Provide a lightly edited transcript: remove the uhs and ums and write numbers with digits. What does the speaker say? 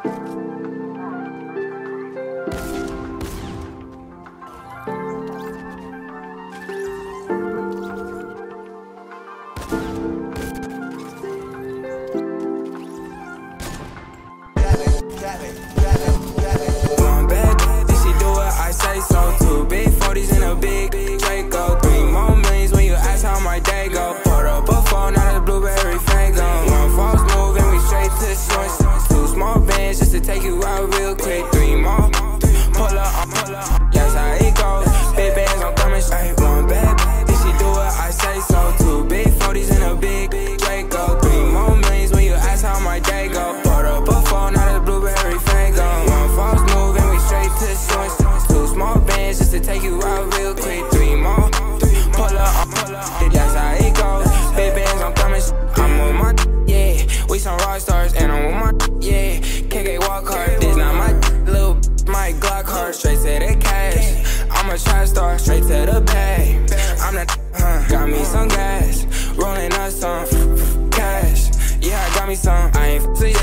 One bad bitch, she do what I say so. 2 big 40s and a big Faygo. 3 more millions when you ask how my day go. Put up a phone, not a blueberry Faygo. 1 false move and we straight to shorts. 2 small bands just to take you out real quick. 3 more, pull up, that's how it goes. Big bands, I'm coming straight. One bad bitch, she do what I say so. 2 big 40s and a big Faygo. 3 more millions when you ask how my day go. Put up a phone, not a blueberry Faygo. 1 false move and we straight to shorts. 2 small bands just to take you out real quick. 3 more, pull up, that's how it goes. Big bands, I'm coming. I'm on my yeah. We some rock stars and I'm on my yeah. KK walk hard. This not my little my Glock hard. Straight to the cash. I'm a trap star. Straight to the bag. I'm the got me some gas. Rolling up some cash. Yeah, I got me some. I ain't